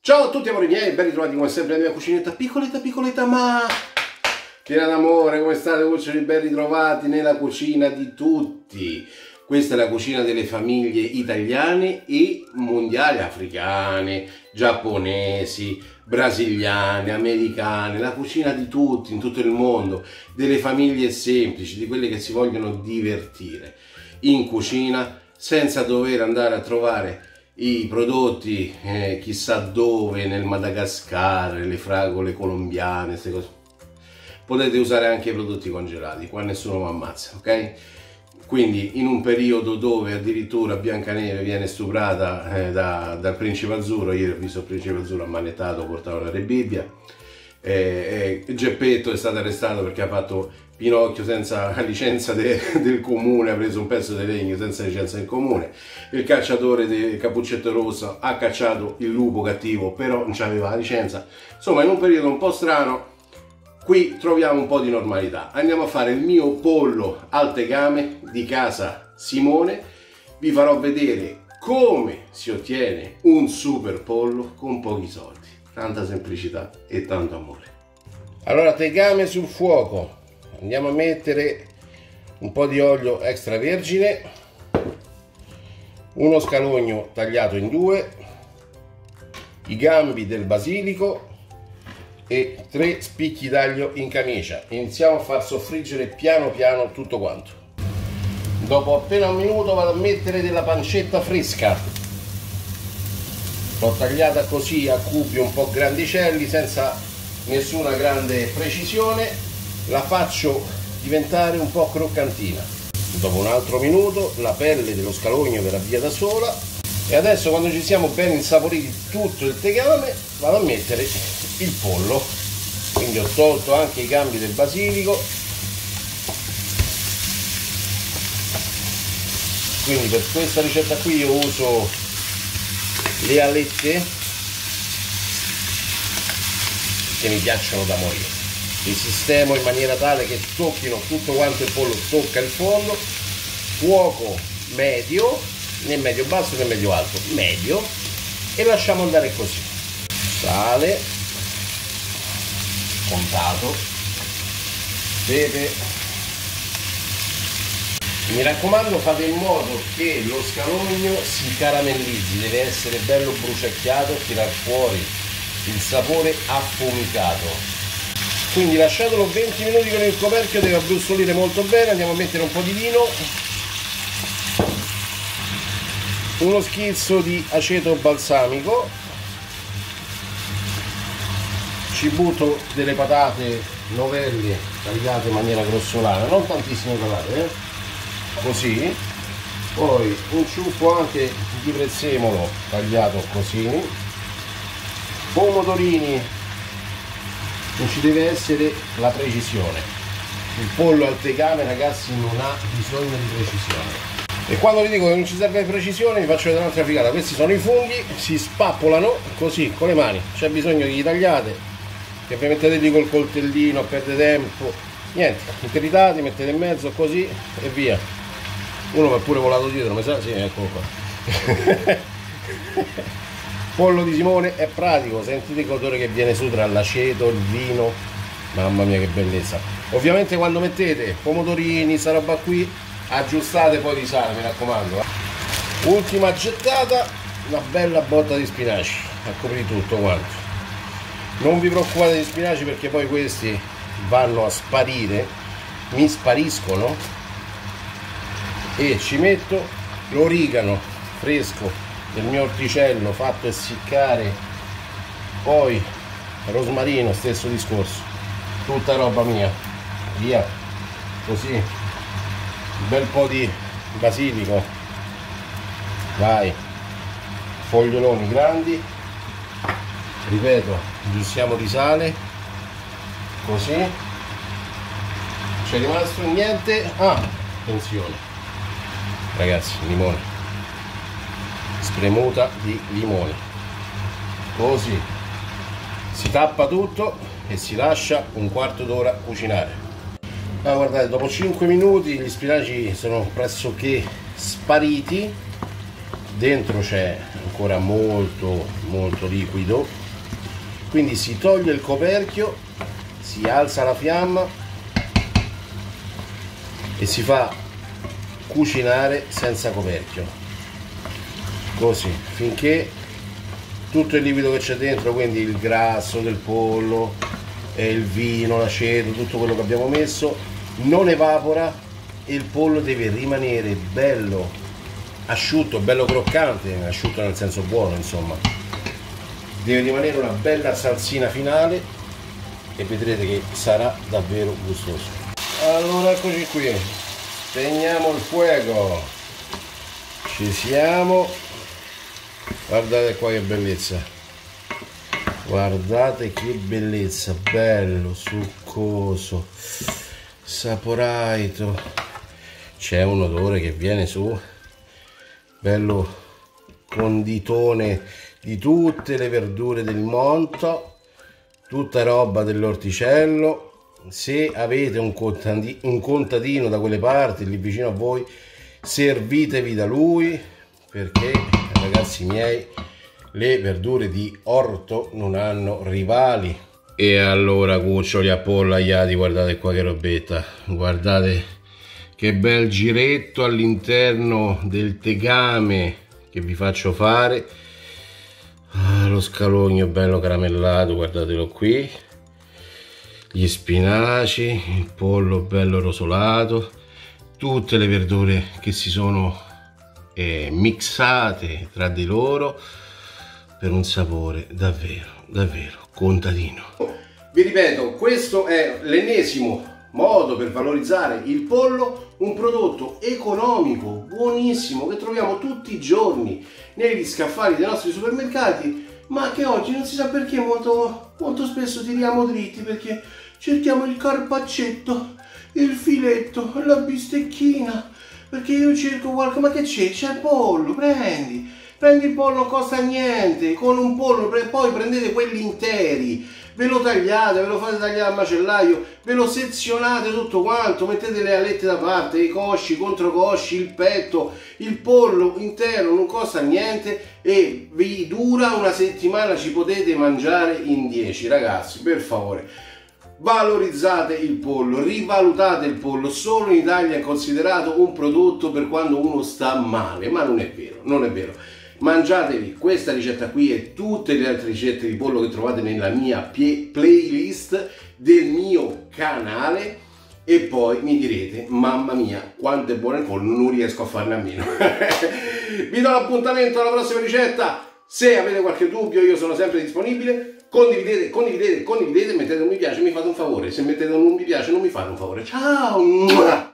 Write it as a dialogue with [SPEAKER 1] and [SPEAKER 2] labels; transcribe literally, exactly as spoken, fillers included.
[SPEAKER 1] Ciao a tutti amori miei, ben ritrovati come sempre nella mia cucinetta piccoletta piccoletta ma piena d'amore. Come state cuccioli? Ben ritrovati nella cucina di tutti. Questa è la cucina delle famiglie italiane e mondiali, africane, giapponesi, brasiliane, americane, la cucina di tutti in tutto il mondo, delle famiglie semplici, di quelle che si vogliono divertire in cucina senza dover andare a trovare i prodotti eh, chissà dove, nel Madagascar, le fragole colombiane, queste cose. Potete usare anche i prodotti congelati, qua nessuno mi ammazza, ok? Quindi in un periodo dove addirittura Biancaneve viene stuprata eh, da, dal principe azzurro, ieri ho visto il principe azzurro ammanettato, portava una Re Bibbia, eh, eh, Geppetto è stato arrestato perché ha fatto Pinocchio senza licenza de, del comune, ha preso un pezzo di legno senza licenza del comune, il cacciatore del Cappuccetto Rosso ha cacciato il lupo cattivo però non aveva la licenza. Insomma, in un periodo un po' strano qui troviamo un po' di normalità. Andiamo a fare il mio pollo al tegame di casa Simone, vi farò vedere come si ottiene un super pollo con pochi soldi, tanta semplicità e tanto amore. Allora, tegame sul fuoco. Andiamo a mettere un po' di olio extravergine, uno scalogno tagliato in due, i gambi del basilico e tre spicchi d'aglio in camicia. Iniziamo a far soffriggere piano piano tutto quanto. Dopo appena un minuto vado a mettere della pancetta fresca. L'ho tagliata così a cubi un po' grandicelli, senza nessuna grande precisione. La faccio diventare un po' croccantina. Dopo un altro minuto la pelle dello scalogno verrà via da sola e adesso, quando ci siamo ben insaporiti tutto il tegame, vado a mettere il pollo. Quindi ho tolto anche i gambi del basilico, quindi per questa ricetta qui io uso le alette che mi piacciono da morire. Li sistemo in maniera tale che tocchino tutto quanto il pollo, tocca il fondo, fuoco medio, né medio basso né medio alto, medio, e lasciamo andare così. Sale contato, pepe. Mi raccomando, fate in modo che lo scalogno si caramellizzi, deve essere bello bruciacchiato e tirar fuori il sapore affumicato. Quindi lasciatelo venti minuti con il coperchio, deve abbrustolire molto bene. Andiamo a mettere un po' di vino, uno schizzo di aceto balsamico, ci butto delle patate novelle tagliate in maniera grossolana, non tantissime patate, eh? Così. Poi un ciuffo anche di prezzemolo tagliato così, pomodorini. Non ci deve essere la precisione. Il pollo al tegame, ragazzi, non ha bisogno di precisione. E quando vi dico che non ci serve precisione, vi faccio vedere un'altra figata. Questi sono i funghi, si spappolano così con le mani. C'è bisogno che li tagliate, che vi mettete lì col coltellino a perdere tempo. Niente, li tritate, mettete in mezzo così e via. Uno mi è pure volato dietro, mi sa? Sì, eccolo qua. Pollo di Simone è pratico, sentite l'odore che viene su tra l'aceto, il vino, mamma mia che bellezza. Ovviamente quando mettete pomodorini, sta roba qui, aggiustate poi di sale, mi raccomando. Eh. Ultima gettata, una bella botta di spinaci a coprire tutto quanto. Non vi preoccupate di spinaci perché poi questi vanno a sparire, mi spariscono, e ci metto l'origano fresco del mio orticello fatto essiccare, poi rosmarino, stesso discorso, tutta roba mia, via, così, un bel po' di basilico, vai, foglioloni grandi, ripeto, aggiustiamo di sale, così, c'è rimasto niente, ah, attenzione, ragazzi, limone, spremuta di limone, così si tappa tutto e si lascia un quarto d'ora cucinare. Ah, guardate, dopo cinque minuti gli spinaci sono pressoché spariti, dentro c'è ancora molto molto liquido, quindi si toglie il coperchio, si alza la fiamma e si fa cucinare senza coperchio, così finché tutto il liquido che c'è dentro, quindi il grasso del pollo e il vino, l'aceto, tutto quello che abbiamo messo, non evapora e il pollo deve rimanere bello asciutto, bello croccante, asciutto nel senso buono, insomma. Deve rimanere una bella salsina finale e vedrete che sarà davvero gustoso. Allora eccoci qui, spegniamo il fuoco, ci siamo, guardate qua che bellezza, guardate che bellezza, bello, succoso, saporato, c'è un odore che viene su, bello conditone di tutte le verdure del monto, tutta roba dell'orticello. Se avete un contadino, un contadino da quelle parti lì vicino a voi, servitevi da lui, perché ragazzi miei le verdure di orto non hanno rivali. E allora cuccioli appollaiati, guardate qua che robetta, guardate che bel giretto all'interno del tegame che vi faccio fare. Ah, lo scalogno bello caramellato, guardatelo qui, gli spinaci, il pollo bello rosolato, tutte le verdure che si sono eh, mixate tra di loro per un sapore davvero davvero contadino. Vi ripeto, questo è l'ennesimo modo per valorizzare il pollo, un prodotto economico, buonissimo, che troviamo tutti i giorni negli scaffali dei nostri supermercati, ma che oggi non si sa perché molto, molto spesso tiriamo dritti, perché cerchiamo il carpaccetto, il filetto, la bistecchina, perché io cerco qualcosa, ma che c'è? C'è il pollo, prendi, prendi il pollo, non costa niente, con un pollo, poi prendete quelli interi, ve lo tagliate, ve lo fate tagliare al macellaio, ve lo sezionate tutto quanto, mettete le alette da parte, i cosci, i controcosci, il petto, il pollo intero, non costa niente e vi dura una settimana, ci potete mangiare in dieci. Ragazzi, per favore, valorizzate il pollo, rivalutate il pollo. Solo in Italia è considerato un prodotto per quando uno sta male, ma non è vero, non è vero. Mangiatevi questa ricetta qui e tutte le altre ricette di pollo che trovate nella mia playlist del mio canale e poi mi direte: mamma mia, quanto è buono il pollo, non riesco a farne a meno. Vi do l'appuntamento alla prossima ricetta. Se avete qualche dubbio, io sono sempre disponibile. Condividete, condividete, condividete, mettete un mi piace, mi fate un favore. Se mettete un non mi piace, non mi fate un favore. Ciao!